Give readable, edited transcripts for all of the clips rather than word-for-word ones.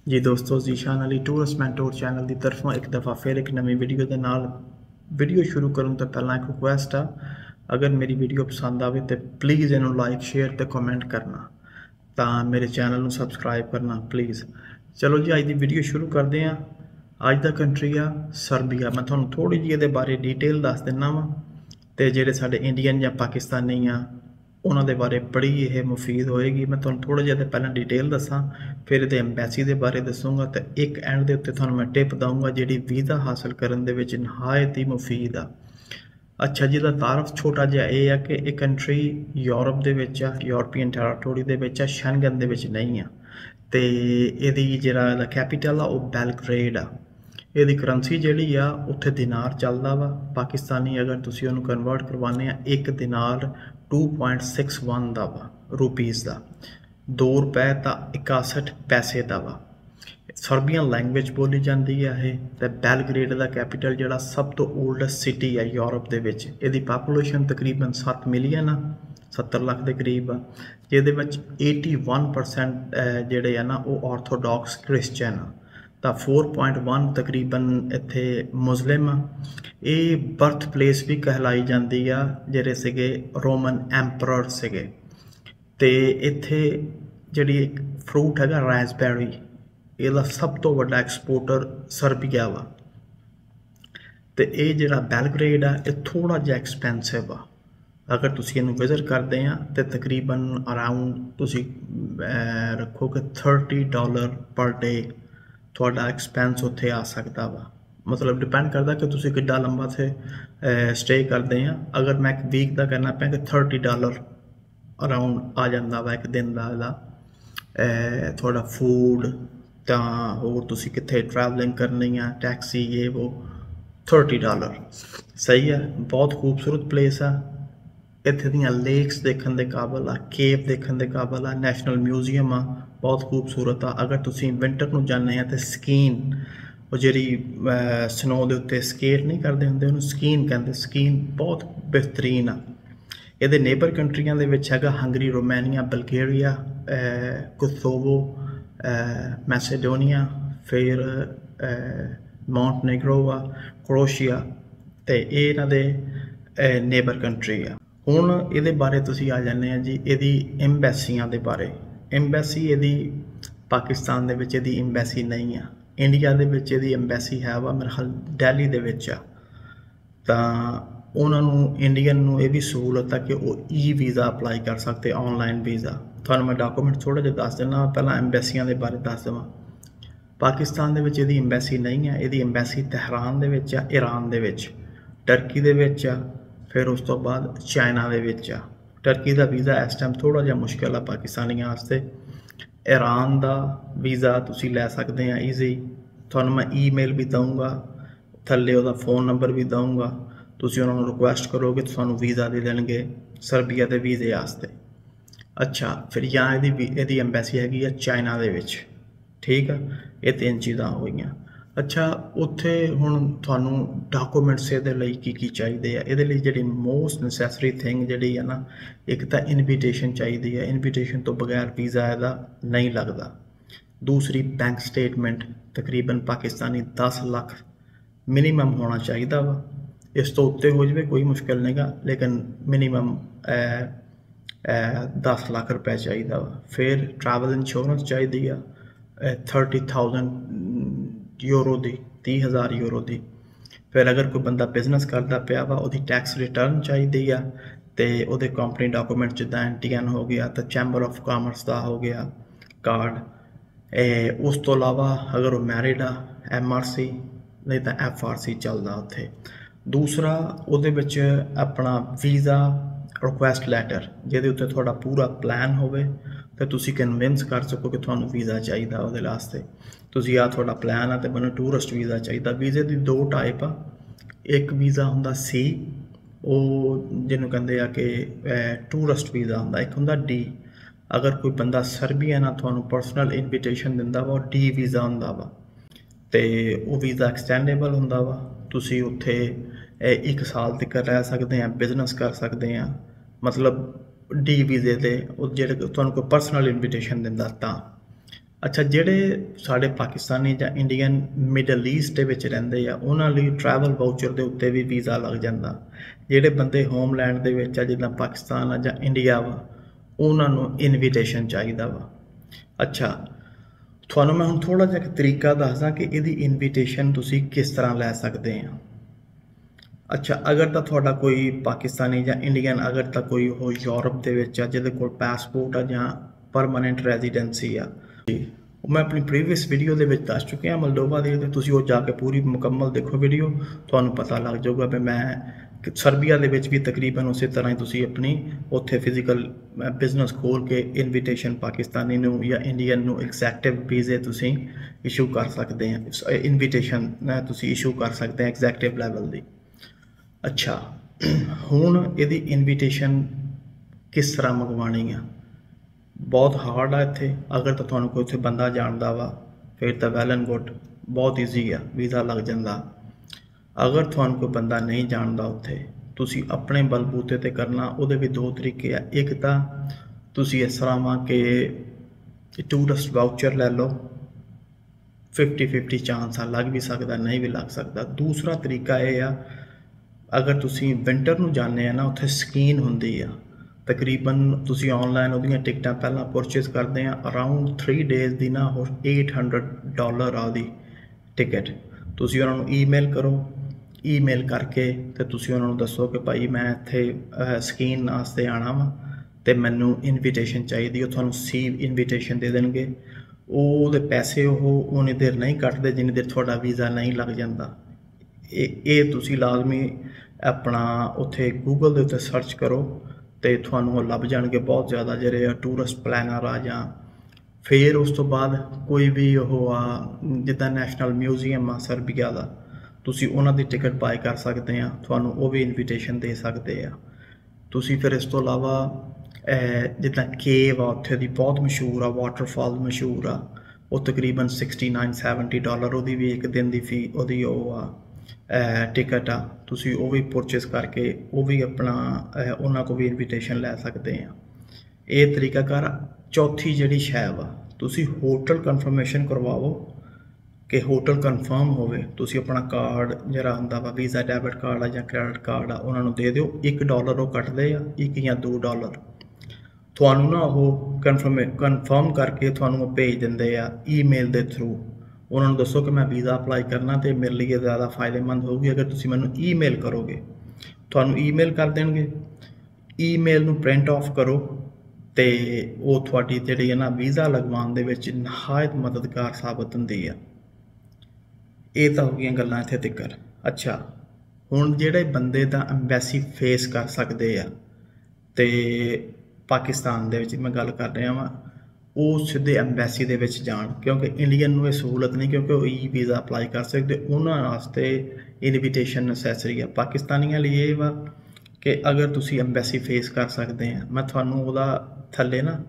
जी दोस्तों, Zeeshan Ali tourist mentor channel की तरफों एक दफ़ा फिर एक नवी वीडियो के नाल वीडियो शुरू करूँ तो पहला एक रिक्वेस्ट आ, अगर मेरी वीडियो पसंद आए तो प्लीज़ इन्हों लाइक शेयर तो कमेंट करना, तो मेरे चैनल को सबसक्राइब करना प्लीज़। चलो जी, अज की वीडियो शुरू करते हैं। अज का कंट्री आ सर्बिया। मैं थोड़ा थोड़ी जी ये बारे डिटेल दस दिना वा, तो जेडे साडे इंडियन या पाकिस्तानी आ उन्होंने बारे बड़ी ये मुफीद होएगी। मैं थोड़ा थोड़ा जिहा पहले डिटेल दसा, फिर ये एम्बैसी के बारे दसूँगा, तो एक एंड के उत्ते थोड़ा मैं टिप दूँगा जी वीज़ा हासिल करने के नहायत ही मुफीद आ। अच्छा जी, का तारफ छोटा जिहा ये है कि एक कंट्री यूरोप के यूरोपीयन टैराटोरी के शेंगन के नहीं आ, तो ये जिहड़ा कैपिटल आ वह बेलग्रेड आ। ਇਹਦੀ ਕਰੰਸੀ ਜਿਹੜੀ ਆ ਉੱਥੇ ਦਿਨਾਰ ਚੱਲਦਾ ਵਾ ਪਾਕਿਸਤਾਨੀ। ਅਗਰ ਤੁਸੀਂ ਉਹਨੂੰ ਕਨਵਰਟ ਕਰਵਾਉਂਦੇ ਆ, ਇੱਕ ਦਿਨਾਰ 2.61 ਦਾ ਵਾ ਰੁਪੀਸ ਦਾ, 2 ਰੁਪਏ ਤਾਂ 61 ਪੈਸੇ ਦਾ ਵਾ। ਸਰਬੀਅਨ ਲੈਂਗੁਏਜ ਬੋਲੀ ਜਾਂਦੀ ਆ ਇਹ। ਤੇ ਬੈਲਗ੍ਰੇਡ ਦਾ ਕੈਪੀਟਲ ਜਿਹੜਾ ਸਭ ਤੋਂ ਓਲਡੈਸਟ ਸਿਟੀ ਆ ਯੂਰਪ ਦੇ ਵਿੱਚ। ਇਹਦੀ ਪਾਪੂਲੇਸ਼ਨ ਤਕਰੀਬਨ 7 ਮਿਲੀਅਨ ਆ, 70 ਲੱਖ ਦੇ ਕਰੀਬ ਆ, ਜਿਹਦੇ ਵਿੱਚ 81% ਜਿਹੜੇ ਆ ਨਾ ਉਹ ਆਰਥੋਡਾਕਸ ਕ੍ਰਿਸਚਨ ਆ, ਤਾਂ 4.1 ਤਕਰੀਬਨ ਇੱਥੇ ਮੁਸਲਿਮ ਆ। ਇਹ ਬਰਥ ਪਲੇਸ ਵੀ ਕਹਿਲਾਈ ਜਾਂਦੀ ਆ ਜਿਹੜੇ ਸੀਗੇ ਰੋਮਨ ਐਂਪਰਰ ਸੀਗੇ। ਤੇ ਇੱਥੇ ਜਿਹੜੀ ਇੱਕ ਫਰੂਟ ਹੈਗਾ ਰਾਸਬੈਰੀ, ਇਹਦਾ ਸਭ ਤੋਂ ਵੱਡਾ ਐਕਸਪੋਰਟਰ ਸਰਬੀਆ ਵਾ। ਤੇ ਇਹ ਜਿਹੜਾ ਬੈਲਗ੍ਰੇਡ ਆ ਇਹ ਥੋੜਾ ਜਿਹਾ ਐਕਸਪੈਂਸਿਵ ਆ। अगर तुम इनू विजिट करते हैं तो तकरीबन अराउंड तुसी रखो कि $30 पर डे थोड़ा एक्सपेंस उत्थे आ सकता वा। मतलब डिपेंड करता कि तुसी किड्डा लंबा थे स्टे करते हैं। अगर मैं एक वीक का करना पाया कि $30 अराउंड आ जाता वा एक दिन का। थोड़ा फूड तो होर तुसी कित्थे ट्रैवलिंग करनी है, टैक्सी ये वो, $30 सही है। बहुत खूबसूरत प्लेस है। इत्थे दियां लेक्स देखने के काबल आ, केव देखने के काबल आ, नैशनल म्यूजियम आ बहुत खूबसूरत आ। अगर तुसी विंटर में जाने तो स्कीन वो जी स्नो के उत्ते स्केट नहीं करते होंगे उन्होंने स्कीन कहते, स्कीन बहुत बेहतरीन आ। ये नेबर कंट्रियां दे विच हैगा Hungary, Romania, Bulgaria, Kosovo, Macedonia, फिर मॉन्टेनेग्रो आ, क्रोएशिया, तो ये इन्हां दे नेबर कंट्री आ। ਹੁਣ ਇਹਦੇ ਬਾਰੇ ਤੁਸੀਂ ਆ ਜਾਂਦੇ ਆ ਜੀ ਇਹਦੀ ਐਮਬੈਸੀਆਂ ਦੇ ਬਾਰੇ। ਐਮਬੈਸੀ ਇਹਦੀ ਪਾਕਿਸਤਾਨ ਦੇ ਵਿੱਚ ਇਹਦੀ ਐਮਬੈਸੀ ਨਹੀਂ ਆ। ਇੰਡੀਆ ਦੇ ਵਿੱਚ ਇਹਦੀ ਐਮਬੈਸੀ ਹੈ ਵਾ, ਮੇਰੇ ਖਿਆਲ ਦਿੱਲੀ ਦੇ ਵਿੱਚ ਆ। ਤਾਂ ਉਹਨਾਂ ਨੂੰ ਇੰਡੀਅਨ ਨੂੰ ਇਹ ਵੀ ਸਹੂਲਤ ਆ ਕਿ ਉਹ ਈ ਵੀਜ਼ਾ ਅਪਲਾਈ ਕਰ ਸਕਦੇ, ਆਨਲਾਈਨ ਵੀਜ਼ਾ। ਤੁਹਾਨੂੰ ਮੈਂ ਡਾਕੂਮੈਂਟ ਥੋੜ੍ਹਾ ਜਿਹਾ ਦੱਸ ਦਿੰਦਾ, ਪਹਿਲਾਂ ਐਮਬੈਸੀਆਂ ਦੇ ਬਾਰੇ ਦੱਸ ਦੇਵਾਂ। ਪਾਕਿਸਤਾਨ ਦੇ ਵਿੱਚ ਇਹਦੀ ਐਮਬੈਸੀ ਨਹੀਂ ਆ। ਇਹਦੀ ਐਮਬੈਸੀ ਤਹਿਰਾਨ ਦੇ ਵਿੱਚ ਆ, ਈਰਾਨ ਦੇ ਵਿੱਚ, ਟਰਕੀ ਦੇ ਵਿੱਚ ਆ, फिर उस तो बाद चाइना दे विच आ। टर्की का वीज़ा इस टाइम थोड़ा जिहा मुश्किल आ पाकिस्तानियों वास्ते। ईरान का वीज़ा तुसी लै सकते हैं ईजी। तुहानूं मैं ईमेल भी दूँगा, थल्ले उहदा फ़ोन नंबर भी दूँगा, तुसी उन्होंने रिक्वेस्ट करोगे तो तुहानूं वीज़ा दे देणगे सर्बिया के वीज़े वास्ते। अच्छा, फिर यहाँ इहदी एम्बैसी हैगी आ चाइना दे विच, ठीक आ। ये 3 चीज़ां हो गईयां। अच्छा, उत्थे हुण तुहानूं डॉकूमेंट्स इहदे लई की चाहिए आ। इहदे लई जिहड़ी मोस्ट नसैसरी थिंग जिहड़ी है ना, एक तो इनविटेशन चाहिए है। इनविटेशन तो बगैर वीज़ा इहदा नहीं लगता। दूसरी बैंक स्टेटमेंट तकरीबन पाकिस्तानी 10 लाख मिनीमम होना चाहिए वा। इस तो उत्ते हो जाए कोई मुश्किल नहीं गा, लेकिन मिनीमम 10 लाख रुपए चाहिए वा। फिर ट्रैवल इंश्योरेंस चाहिए आ 30,000 यूरो दी, 30,000 यूरो दी। फिर अगर कोई बंदा बिजनेस करता पाया वा उसकी टैक्स रिटर्न चाहिए आ, तो वो कंपनी डॉकूमेंट जिदा NTN हो गया, तो चैंबर ऑफ कामर्स का हो गया कार्ड। उस तो अलावा अगर वो मैरिड आ MRC नहीं तो FRC चलता उत्थे। दूसरा उहदे विच अपना वीज़ा रिक्वेस्ट लैटर जिहदे उत्ते थोड़ा पूरा प्लान होवे तो तुसी कन्विंस कर सको कि तुहानूं वीज़ा चाहिए उहदे वास्ते। तुसी आ थोड़ा प्लान आ तो मैनूं टूरिस्ट वीज़ा चाहिए। वीज़े की 2 टाइप आ। एक वीज़ा हुंदा C, वो जिन्हों कहते हैं कि टूरिस्ट वीज़ा हुंदा। एक हुंदा D। अगर कोई बंदा सर्बियन आ तुहानूं पर्सनल इनविटेशन दिंदा वा, D वीज़ा हुंदा वा, तो वो वीज़ा एक्सटेंडेबल हुंदा वा। तुसी उत्थे 1 साल तक रह सकते हैं, बिजनेस कर सकते हैं। मतलब D वीज़े ते जेह्ड़े तुहानूं कोई पर्सनल इनविटेशन दिंदा तां। अच्छा, ਜਿਹੜੇ ਸਾਡੇ ਪਾਕਿਸਤਾਨੀ ਜਾਂ ਇੰਡੀਅਨ ਮਿਡਲ ਈਸਟ ਦੇ ਵਿੱਚ ਰਹਿੰਦੇ ਆ ਉਹਨਾਂ ਲਈ ਟਰੈਵਲ ਵਾਊਚਰ ਦੇ ਉੱਤੇ ਵੀ ਵੀਜ਼ਾ ਲੱਗ ਜਾਂਦਾ। ਜਿਹੜੇ ਬੰਦੇ ਹੋਮਲੈਂਡ ਦੇ ਵਿੱਚ ਆ ਜਿੱਦਾਂ ਪਾਕਿਸਤਾਨ ਆ ਜਾਂ ਇੰਡੀਆ ਵਾ ਉਹਨਾਂ ਨੂੰ ਇਨਵੀਟੇਸ਼ਨ ਚਾਹੀਦਾ ਵਾ। ਅੱਛਾ, ਤੁਹਾਨੂੰ ਮੈਂ ਹੁਣ ਥੋੜ੍ਹਾ ਜਿਹਾ ਇੱਕ ਤਰੀਕਾ ਦੱਸਦਾ ਕਿ ਇਹਦੀ ਇਨਵੀਟੇਸ਼ਨ ਤੁਸੀਂ ਕਿਸ ਤਰ੍ਹਾਂ ਲੈ ਸਕਦੇ ਆ। ਅੱਛਾ, ਅਗਰ ਤਾਂ ਤੁਹਾਡਾ ਕੋਈ ਪਾਕਿਸਤਾਨੀ ਜਾਂ ਇੰਡੀਅਨ ਅਗਰ ਤਾਂ ਕੋਈ ਉਹ ਯੂਰਪ ਦੇ ਵਿੱਚ ਆ ਜਿਹਦੇ ਕੋਲ ਪਾਸਪੋਰਟ ਆ ਜਾਂ ਪਰਮਾਨੈਂਟ ਰੈਜ਼ੀਡੈਂਸੀ ਆ, मैं अपनी प्रीवियस वीडियो दे विच दस चुकिया मोल्डोवा दी, ते तुसीं वो जाके पूरी मुकम्मल देखो वीडियो, तुहानूं पता लग जाऊगा भी मैं सर्बिया दे विच भी तकरीबन उस तरह ही तुसीं अपनी उत्थे फिजिकल बिजनेस खोल के इनविटेशन पाकिस्तानी नूं या इंडियन नूं एग्जैक्टिव वीजे तुसीं इशू कर सकते हैं, इनविटेशन तुसीं इशू कर सकते हैं एग्जैक्टिव लैवल दी। अच्छा, हुण इहदी इनविटेशन किस तरह मंगवानी है? बहुत हार्ड है इत्थे। अगर तो तुहानूं कोई उत्थे बंदा जानदा वा फिर तो वैल एंड गुड, बहुत ईजी है, वीज़ा लग जाता। अगर तुहानूं कोई बंदा नहीं जानदा उत्थे, तुसीं अपने बलबूते ते करना। उहदे भी दो तरीके है। एक तो तुसीं इस तरह वा कि टूरिस्ट वाउचर लै लो, 50-50 चांस आ, लग भी सकता नहीं भी लग सकता। दूसरा तरीका यह आ, अगर तुसीं विंटर नूं जाने आ ना, उत्थे स्कीन हुंदी आ, तकरीबन तुसी ऑनलाइन उहदियां टिकटां पहलां परचेज करते हैं अराउंड 3 डेज़ की ना, और $800 आदि टिकट। तुसी उन्होंने ईमेल करो, ईमेल करके तो तुसी उन्होंने दसो कि भाई मैं इत्थे स्कीन वास्ते आना वा ते मैनू इनविटेशन चाहिए, तुहानूं सी इनविटेशन दे देणगे। वो पैसे वो उन्नी देर नहीं कटते जिन्नी देर तुहाडा वीज़ा नहीं लग जाता। ये तुसी लाजमी अपना उत्थे गूगल दे उत्ते सर्च करो तो थानू लभ जाएंगे बहुत ज़्यादा जेरे टूरिस्ट प्लैनर आ, जां फिर उस तो बाद कोई भी वो आ जिदा नैशनल म्यूजियम आ सर्बिया का, तुसी उन्हां दी टिकट बाय कर सकते हैं, थानू वो भी इनविटेशन दे सकते हैं। तुसी फिर इस तो अलावा जिदा केव आ उत्थे दी बहुत मशहूर आ, वाटरफॉल मशहूर आ, वो तकरीबन $69-70 वो भी एक दिन की फी वो आ टिकट आ, तुसी वो भी परचेज करके वो भी अपना उन्होंने को भी इनविटेशन लै सकते हैं। ये तरीकाकार। चौथी जिहड़ी शै वा, तुसी होटल कन्फर्मेशन करवाओ कि होटल कन्फर्म होवे। तुसी अपना कार्ड जिहड़ा हुंदा वा वीज़ा डेबिट कार्ड आ जां क्रैडिट कार्ड आ उन्होंने दे दिओ, $1 वो कटदे आ, $1 या $2 तुहानूं ना वो कन्फर्म करके तुहानूं भेज दिंदे आ ईमेल के थ्रू। उन्होंने दसो कि मैं वीज़ा अपलाई करना तो मेरे लिए ज़्यादा फायदेमंद होगी अगर तुसी मैनू ईमेल करोगे। तुहानूं ईमेल कर देंगे, ईमेल नूं प्रिंट ऑफ करो तो वो तुहाडी जिहड़ी है ना वीज़ा लगवाउण दे विच नहायत मददगार साबित हुंदी है। ये तो हो गई गल्लां इत्थे तिकर। अच्छा, हुण जिहड़े बंदे दा एम्बैसी फेस कर सकते आ ते पाकिस्तान दे विच मैं गल कर रहा वां, वो सीधे एम्बैसी दे विच जाण, क्योंकि इंडियन नूं सहूलत नहीं, क्योंकि वो ई वीज़ा अपलाई कर सकते, उन्होंने वास्ते इनविटेशन नसैसरी है। पाकिस्तानियों लिए ये वा कि अगर तुसी एम्बैसी फेस कर सकते हैं, मैं थानूं उहदा थल्ले ना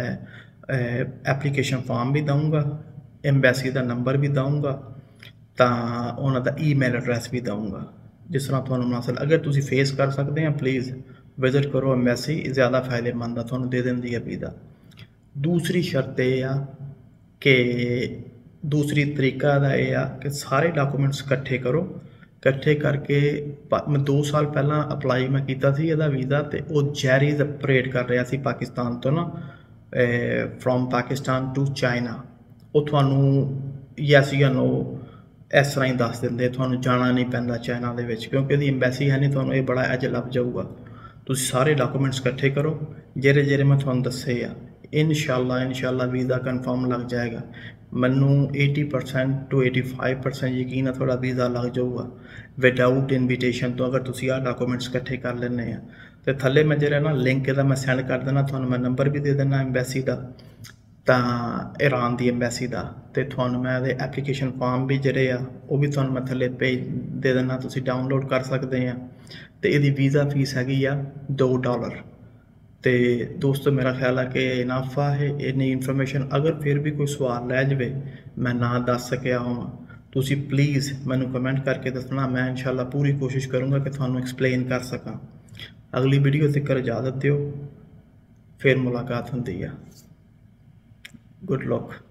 एप्लीकेशन फॉर्म भी दूँगा, एम्बैसी का नंबर भी दूँगा, तो उन्हों का ईमेल एड्रैस भी दूँगा। जिस तरह थानूं मुनासिब अगर तुसी फेस कर सकते हैं, प्लीज़ विजिट करो एम्बैसी, ज़्यादा फायदेमंद है, थानूं दे देंदी है वीज़ा। दूसरी शर्त यह आ कि दूसरी तरीका यह आ कि सारे डॉक्यूमेंट्स इकट्ठे करो, इकट्ठे करके मैं 2 साल पहला अपलाई मैं किया वीज़ा तो वो जैरीज ऑपरेट कर रहा सी पाकिस्तान तो ना, फ्रॉम पाकिस्तान टू चाइना। वो थानू यस या नो इस तरह ही दस देंगे, थानू जाना नहीं पैंदा चाइना दे विच, क्योंकि इहदी एम्बैसी है नहीं, थानू ये बड़ा अज लभ जाऊगा। तुसीं सारे डॉक्यूमेंट्स इकट्ठे करो जेरे जेरे मैं थानू दसे आ, इंशाअल्लाह वीज़ा कन्फर्म लग जाएगा। मैनू 80% to 85% यकीन है थोड़ा वीज़ा लग जाऊगा विदाउट इनविटेशन तो, अगर तुसी आ डॉक्यूमेंट्स इकट्ठे कर लेने हैं। तो थले मैं जरा ना लिंक मैं सेंड कर देना, थानू मैं नंबर भी दे देना एम्बैसी का, तो ईरान की एम्बैसी का, तो थानू मैं एप्लीकेशन फॉर्म भी जड़े आ वो भी थानू मैं थले भेज दे देना, तुसी डाउनलोड कर सकते हैं। तो ये वीज़ा फीस हैगी आ $2। तो दोस्तों मेरा ख्याल है कि इनाफा है इन्नी इन्फॉर्मेशन। अगर फिर भी कोई सवाल रह जाए मैं ना दस सकिया हो, तुसी प्लीज़ मैनू कमेंट करके दसना, मैं इंशाल्लाह पूरी कोशिश करूँगा कि थानू एक्सप्लेन कर सका। अगली वीडियो तक इजाज़त दिओ, फिर मुलाकात होंदी है। Good luck.